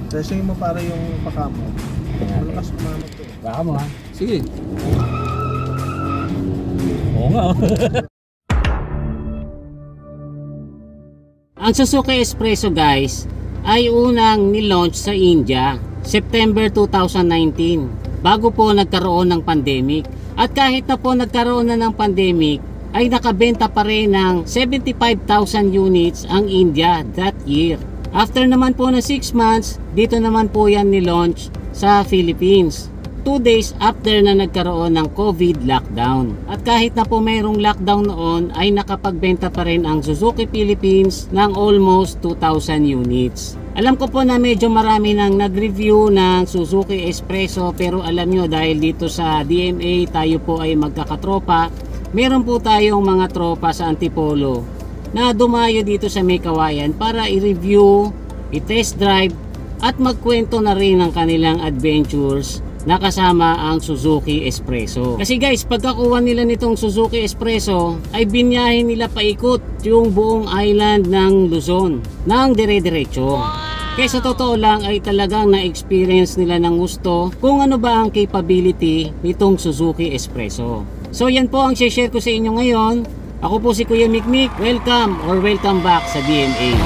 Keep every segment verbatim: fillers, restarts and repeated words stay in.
Testing mo para yung paka mo. Malakas kumamot to. Baka mo ha. Sige. Oo nga. Ang Suzuki Espresso guys ay unang nilaunch sa India September two thousand nineteen, bago po nagkaroon ng pandemic. At kahit na po nagkaroon na ng pandemic, ay nakabenta pa rin ng seventy-five thousand units ang India that year. After naman po na six months, dito naman po yan nilaunch sa Philippines. two days after na nagkaroon ng COVID lockdown. At kahit na po mayroong lockdown noon, ay nakapagbenta pa rin ang Suzuki Philippines ng almost two thousand units. Alam ko po na medyo marami nang nag-review ng Suzuki Espresso, pero alam nyo dahil dito sa D M A tayo po ay magkakatropa, meron po tayong mga tropa sa Antipolo na dumayo dito sa May Kawayan para i-review, i-test drive at magkwento na rin ng kanilang adventures na kasama ang Suzuki Espresso. Kasi guys, pagkakuha nila nitong Suzuki Espresso ay binyahin nila paikot yung buong island ng Luzon ng dire-diretso. Kaya sa totoo lang ay talagang na-experience nila ng gusto kung ano ba ang capability nitong Suzuki Espresso. So yan po ang share ko sa inyo ngayon. Ako po si Kuya Mikmik. Welcome or welcome back sa D M A.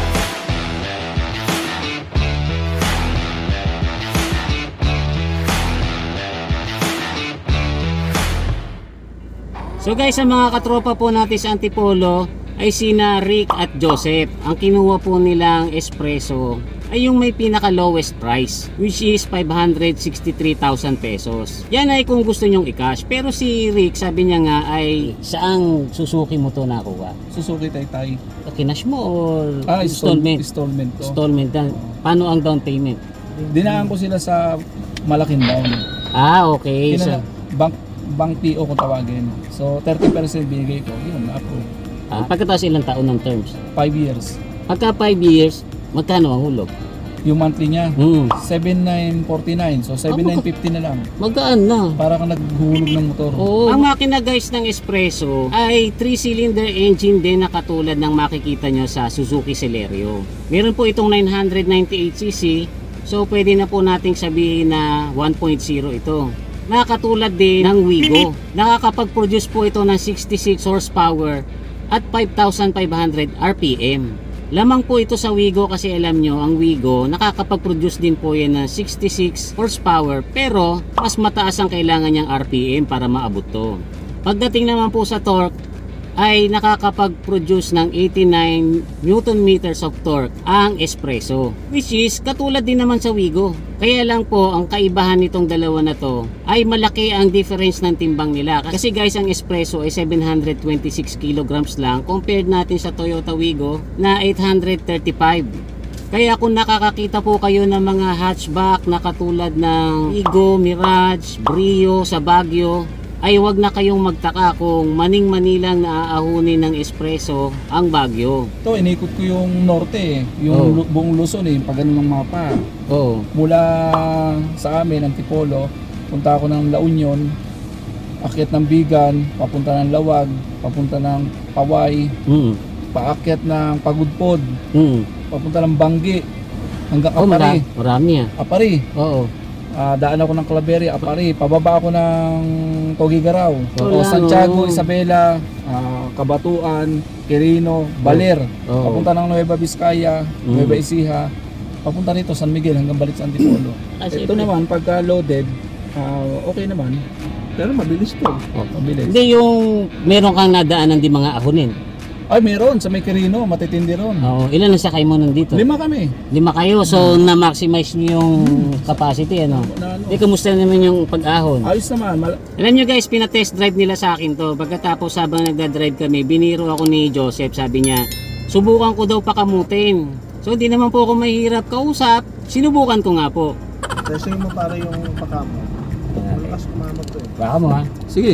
So guys, sa mga katropa po natin sa Antipolo ay sina Rick at Joseph. Ang kinuha po nilang espresso ay yung may pinaka lowest price, which is five hundred sixty-three thousand pesos. Yan ay kung gusto nyong i-cash. Pero si Rick, sabi niya nga ay saang Suzuki mo to nakuha? Suzuki Taytay. Kinash mo or Ah, installment? Installment to. Installment. Paano ang down payment? Dinaan ko sila sa malaking down. Ah, okay. Kinala, So, bank, bank P O kung tawagin. So thirty percent binigay ko. Yun, na-approve. ah, pagkatapos ilang taon ng terms? five years. Pagka five years, magkano ang hulog? Yung monthly niya, Hmm. seven nine forty-nine. So seven nine fifty na lang. Magkaan na. Para kang naghulog ng motor. Oo. Ang makina guys ng Espresso ay three cylinder engine din na katulad ng makikita nyo sa Suzuki Celerio. Meron po itong nine ninety-eight c c. So pwede na po nating sabihin na one point oh ito. Nakatulad din ng Wigo. Nakakapag-produce po ito ng sixty-six horsepower at five thousand five hundred R P M. Lamang po ito sa Wigo kasi alam nyo, ang Wigo nakakapag-produce din po yan ng sixty-six horsepower, pero mas mataas ang kailangan niyang R P M para maabot to. Pagdating naman po sa torque, ay nakakapag-produce ng eighty-nine newton meters of torque ang Espresso, which is katulad din naman sa Wigo. Kaya lang po ang kaibahan nitong dalawa na to ay malaki ang difference ng timbang nila. Kasi guys, ang Espresso ay seven hundred twenty-six kilograms lang compared natin sa Toyota Wigo na eight hundred thirty-five. Kaya kung nakakakita po kayo ng mga hatchback na katulad ng Wigo, Mirage, Brio sa Baguio, ay wag na kayong magtaka kung maning-manilang naaahunin ng Espresso ang Baguio. Ito, inikot ko yung norte eh. Yung Oh. lu- buong Luzon eh, pag ganun ng mapa. Oo. Mula sa amin, Antipolo, punta ako ng La Union, akyat ng Bigan, papunta ng Lawag, papunta ng Paway, Mm. paakyat ng Pagudpod, Mm. papunta ng Banggi, hanggang Oh, marami, Apari. marami ah. Apari. Oo. Ah, daan ako ng Claveria, Apari, pababa ako ng Togigaraw, Wala, o Santiago, no. Isabela, ah, Kabatuan, Quirino, Baler, Oo. papunta ng Nueva Vizcaya, Mm. Nueva Ecija, papunta rito San Miguel hanggang balik sa Antipolo. Ah, Ito syempre. naman pagka loaded, ah, okay naman. Pero mabilis to. Oh. Mabilis. Hindi yung meron kang nadaanan di mga ahonin. Ay, meron sa may Quirino, matitindi ron. Oo. Ilan ang sakay mo nandito? Lima kami. Lima kayo. So na-maximize niyo yung capacity ano. Na, ano. Di kamusta naman yung pag-ahon? Ayos naman. Mal- Alam nyo guys, pinatest drive nila sa akin to. Pagkatapos habang nagda-drive kami, biniro ako ni Joseph. Sabi niya, subukan ko daw pakamutin. So di naman po ako mahirap kausap. Sinubukan ko nga po. Testing mo para yung paka mo. Malakas kumamot to. Baka mo ha. Sige.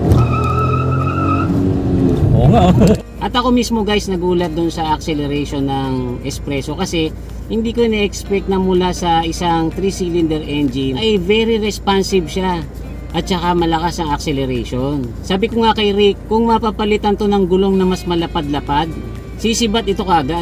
Oo nga. At ako mismo guys nagulat dun sa acceleration ng Espresso kasi hindi ko na-expect na mula sa isang three cylinder engine ay very responsive siya at saka malakas ang acceleration. Sabi ko nga kay Rick, kung mapapalitan to ng gulong na mas malapad-lapad, sisibat ito kagad.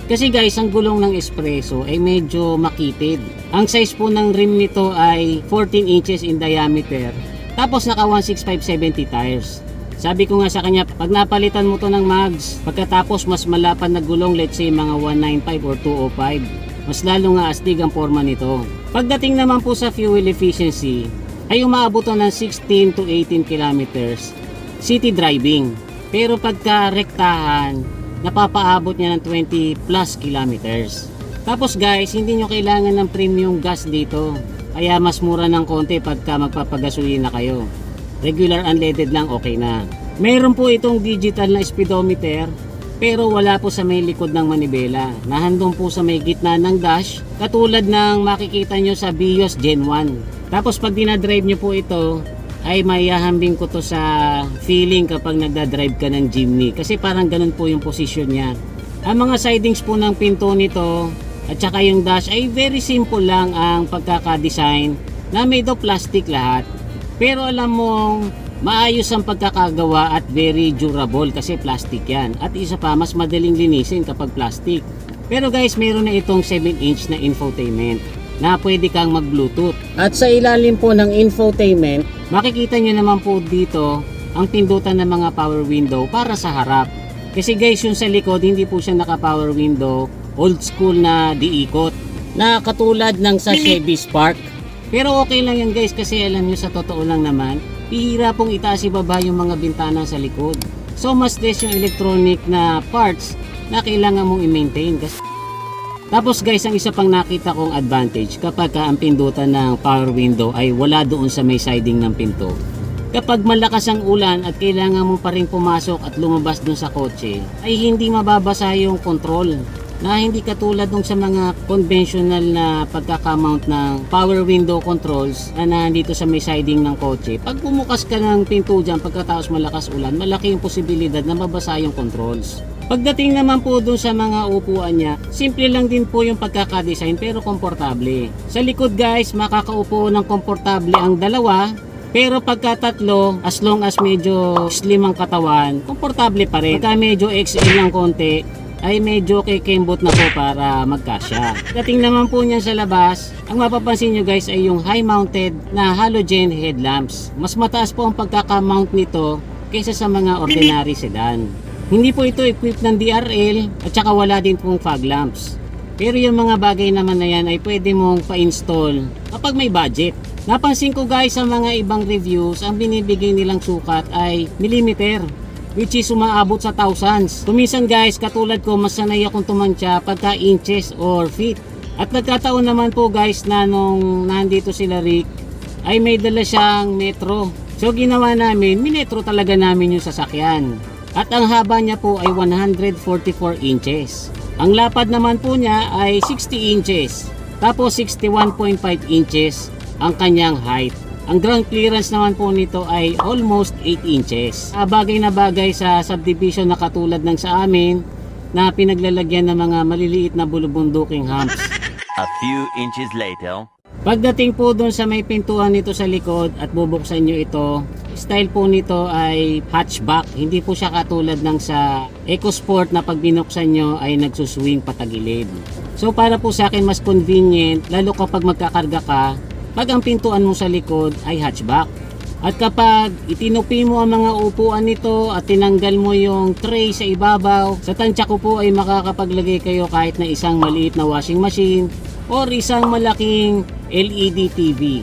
Kasi guys, ang gulong ng Espresso ay medyo makitid. Ang size po ng rim nito ay fourteen inches in diameter. Tapos naka one sixty-five seventy tires. Sabi ko nga sa kanya, pag napalitan mo to ng mags, pagkatapos mas malapad na gulong, let's say mga one ninety-five or two oh five, mas lalo nga astig ang forma nito. Pagdating naman po sa fuel efficiency, ay umaabot ng sixteen to eighteen kilometers city driving. Pero pagka rektahan, napapaabot niya ng twenty plus kilometers. Tapos guys, hindi nyo kailangan ng premium gas dito. Kaya mas mura ng konti pagka magpapagasolina kayo. Regular unleaded lang, okay na. Meron po itong digital na speedometer, pero wala po sa may likod ng manibela. Nahandong po sa may gitna ng dash, katulad ng makikita nyo sa Vios Gen one. Tapos pag dinadrive nyo po ito, ay mayahambing ko to sa feeling kapag nagdadrive ka ng jeepney, kasi parang ganun po yung posisyon niya. Ang mga sidings po ng pinto nito at saka yung dash ay very simple lang ang pagkakadesign, na made of plastic lahat. Pero alam mong maayos ang pagkakagawa at very durable kasi plastic yan. At isa pa, mas madaling linisin kapag plastic. Pero guys, meron na itong seven inch na infotainment na pwede kang mag-Bluetooth. At sa ilalim po ng infotainment, makikita nyo naman po dito ang pindutan ng mga power window para sa harap. Kasi guys, yung sa likod, hindi po siya naka-power window, old school na diikot, na katulad ng sa Chevy Spark. Pero okay lang yan guys, kasi alam nyo, sa totoo lang naman, pihira pong itaas ibaba yung mga bintana sa likod. So mas less yung electronic na parts na kailangan mong i-maintain. Tapos guys, ang isa pang nakita kong advantage kapag ka ang pindutan ng power window ay wala doon sa may siding ng pinto. Kapag malakas ang ulan at kailangan mo pa rin pumasok at lumabas doon sa kotse, ay hindi mababasa yung control. Na hindi katulad nung sa mga conventional na pagkakamount ng power window controls na nandito sa may siding ng kotse. Pag bumukas ka ng pinto dyan pagkatapos malakas ulan, malaki yung posibilidad na mabasa yung controls. Pagdating naman po dun sa mga upuan niya, simple lang din po yung pagkakadesign pero komportable. Sa likod guys, makakaupo ng komportable ang dalawa. Pero pagka tatlo, as long as medyo slim ang katawan, komportable pa rin. Pagka medyo X L lang konti, ay medyo kikembot na po para magkasya. Dating naman po niyan sa labas, ang mapapansin nyo guys ay yung high mounted na halogen headlamps. Mas mataas po ang pagkaka-mount nito kaysa sa mga ordinary sedan. Hindi po ito equipped ng D R L at saka wala din pong fog lamps. Pero yung mga bagay naman na yan ay pwede mong pa-install kapag may budget. Napansin ko guys sa mga ibang reviews, ang binibigay nilang sukat ay millimeter, which is umaabot sa thousands. Kuminsan guys, katulad ko, mas sanay akong tumantya pagka inches or feet. At nagkataon naman po guys na nung nandito sila Rick, ay may dala siyang metro. So ginawa namin, minetro talaga namin yung sasakyan. At ang haba niya po ay one hundred forty-four inches. Ang lapad naman po niya ay sixty inches. Tapos sixty-one point five inches ang kanyang height. Ang ground clearance naman po nito ay almost eight inches. Bagay na bagay sa subdivision na katulad ng sa amin na pinaglalagyan ng mga maliliit na bulubunduking humps. A few inches later. Pagdating po doon sa may pintuan nito sa likod at bubuksan nyo ito, style po nito ay hatchback. Hindi po siya katulad ng sa EcoSport na pag binuksan nyo ay nagsuswing patagilid. So para po sa akin mas convenient, lalo kapag magkakarga ka, pag ang pintuan mo sa likod ay hatchback. At kapag itinupi mo ang mga upuan nito at tinanggal mo yung tray sa ibabaw, sa tansya ko po ay makakapaglagay kayo kahit na isang maliit na washing machine or isang malaking L E D T V.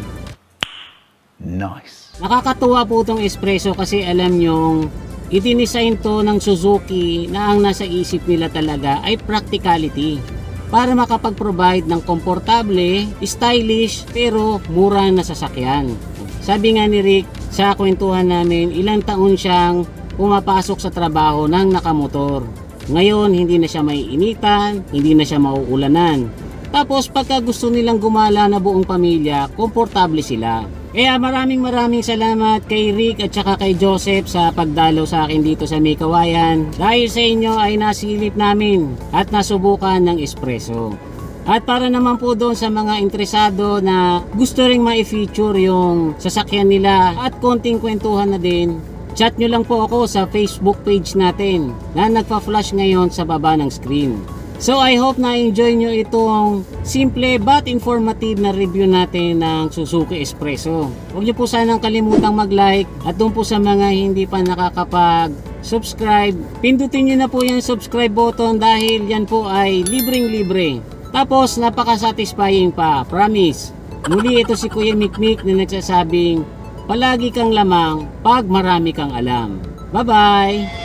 Nice. Nakakatuwa po itong Espresso kasi alam nyong i-design to ng Suzuki na ang nasa isip nila talaga ay practicality. Para makapag-provide ng komportable, stylish, pero mura na sasakyan. Sabi nga ni Rick, sa kwentuhan namin, ilang taon siyang pumapasok sa trabaho ng nakamotor. Ngayon, hindi na siya may initan, hindi na siya mauulanan. Tapos, pagka gusto nilang gumala na buong pamilya, komportable sila. Kaya maraming maraming salamat kay Rick at saka kay Joseph sa pagdalaw sa akin dito sa May Kawayan. Dahil sa inyo ay nasilip namin at nasubukan ng Espresso. At para naman po doon sa mga interesado na gusto ring ma-feature yung sasakyan nila at konting kwentuhan na din, chat nyo lang po ako sa Facebook page natin na nagpa-flash ngayon sa baba ng screen. So I hope na enjoy nyo itong simple but informative na review natin ng Suzuki Espresso. Huwag nyo po sanang kalimutang mag-like at doon po sa mga hindi pa nakakapag-subscribe, pindutin nyo na po yung subscribe button dahil yan po ay libreng-libre. Tapos napaka-satisfying pa, promise. Muli ito si Kuya Mikmik na nagsasabing palagi kang lamang pag marami kang alam. Bye-bye!